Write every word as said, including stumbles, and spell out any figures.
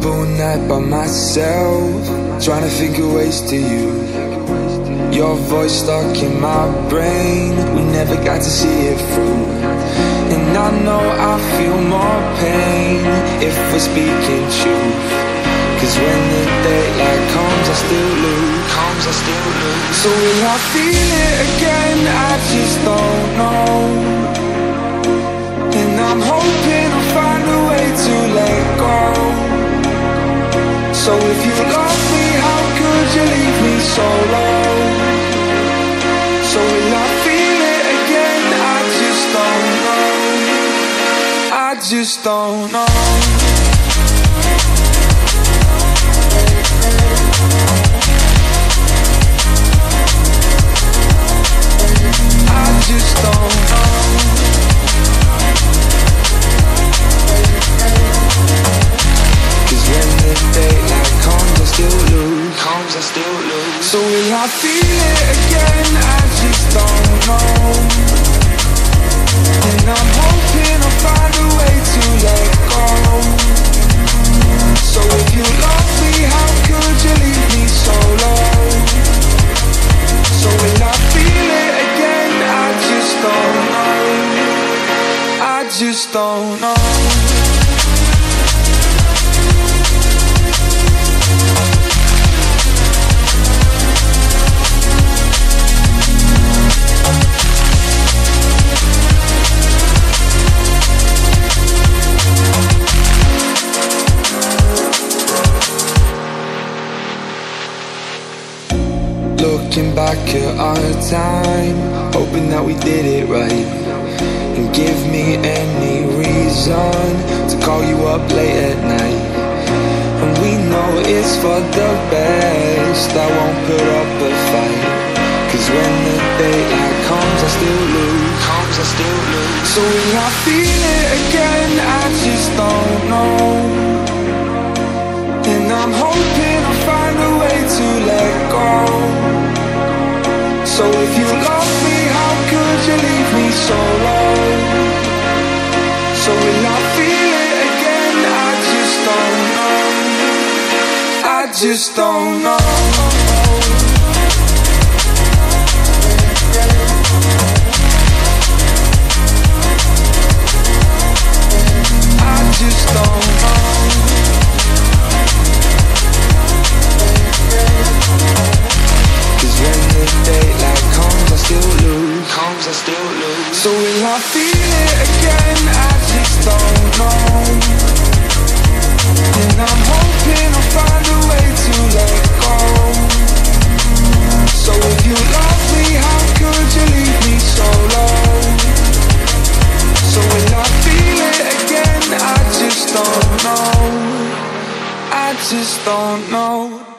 up all night by myself, trying to think of ways to you. Your voice stuck in my brain, we never got to see it through. And I know I feel more pain if we're speaking truth. Cause when the daylight comes I still lose, comes I still lose. So will I feel it again? I just don't know. And I'm hoping I'll find a way to let go. So if you love me, how could you leave me so low? So will I feel it again? I just don't know. I just don't know. I just don't know. Cause when the daylight comes I still lose, comes I still lose. So will I feel it again? I just don't know. And I'm hoping I'll find a way to let go. So if you love me, how could you leave me so low? So will I feel it again? I just don't know. I just don't know. Looking back at our time, hoping that we did it right. And give me any reason to call you up late at night. And we know it's for the best, I won't put up a fight. Cause when the daylight comes I still lose, comes I still lose. So will I feel it again? I just don't know. And I'm hoping I'll find a way to let go. So if you love me, how could you leave me so low? So will I feel it again? I just don't know. I just don't know. I just don't know. Cause when the daylight comes I still lose, comes I still lose. So will I feel it again? I just don't know. And I'm hoping I'll find a way to let go. So if you love me, how could you leave me so low? So will I feel it again? I just don't know. I just don't know.